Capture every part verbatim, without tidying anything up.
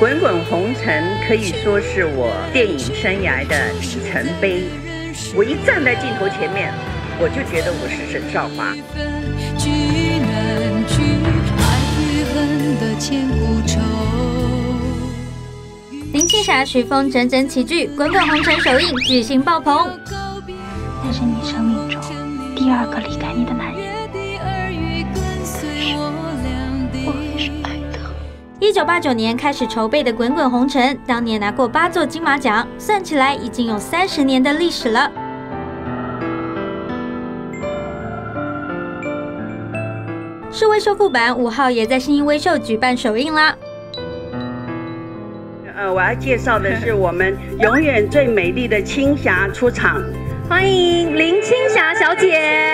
滚滚红尘可以说是我电影生涯的里程碑。我一站在镜头前面，我就觉得我是沈少华。 聚难聚，爱与恨的千古愁。 林青霞、徐枫整整齐聚，《滚滚红尘》首映巨星爆棚。 那是你生命中第二个离开你的男人。我也是爱的。 一九八九年开始筹备的《滚滚红尘》，当年拿过八座金马奖，算起来已经有三十年的历史了。数位修复版五号也在信义威秀举办首映啦。 呃，我要介绍的是我们永远最美丽的青霞出场， 欢迎林青霞小姐！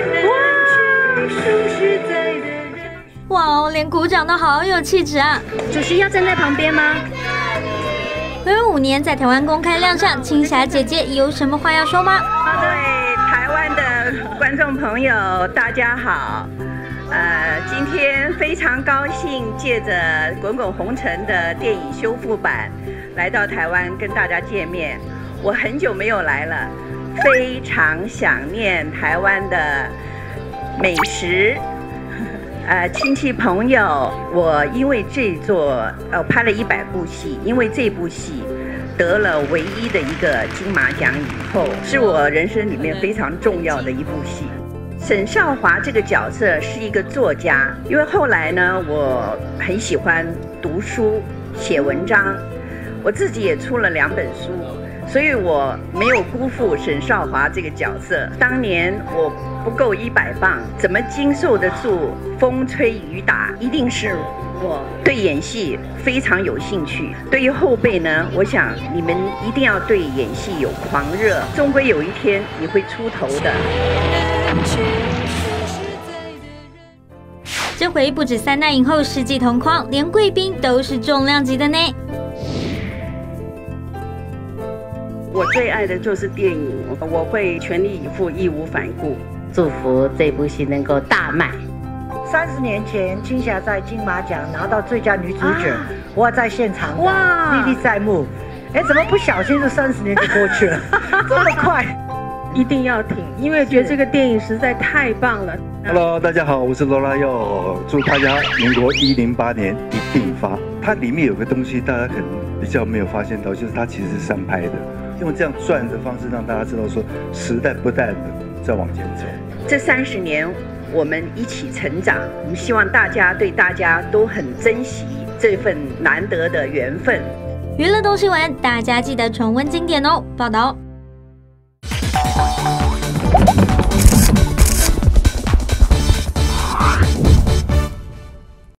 哇哦，连鼓掌都好有气质啊！ 主席要站在旁边吗？ 回违五年在台湾公开亮相，青霞姐姐有什么话要说吗？ 对台湾的观众朋友，大家好。呃，今天非常高兴，借着《滚滚红尘》的电影修复版来到台湾跟大家见面。我很久没有来了，非常想念台湾的美食。呃，亲戚朋友，我因为这座呃拍了一百部戏，因为这部戏得了唯一的一个金马奖以后，是我人生里面非常重要的一部戏。沈少华这个角色是一个作家，因为后来呢，我很喜欢读书、写文章，我自己也出了两本书，所以我没有辜负沈少华这个角色。当年我不够一百磅，怎么经受得住风吹雨打？一定是我对演戏非常有兴趣。对于后辈呢，我想你们一定要对演戏有狂热，终归有一天你会出头的。 这回不止三代影后世纪同框，连贵宾都是重量级的呢。 我最爱的就是电影，我会全力以赴，义无反顾。 祝福这部戏能够大卖。 三十年前，青霞在金马奖拿到最佳女主角，啊、我在现场，哇，历历在目。哎，怎么不小心就三十年就过去了，这么快？ 一定要挺，因为觉得这个电影实在太棒了。 Hello， 大家好，我是罗拉佑，祝大家民国一零八年一定发。它里面有个东西，大家可能比较没有发现到，就是它其实是三拍的，用这样转的方式让大家知道说时代不断的在往前走。 这三十年我们一起成长，我们希望大家对大家都很珍惜这份难得的缘分。 娱乐动新闻，大家记得重温经典哦。报道。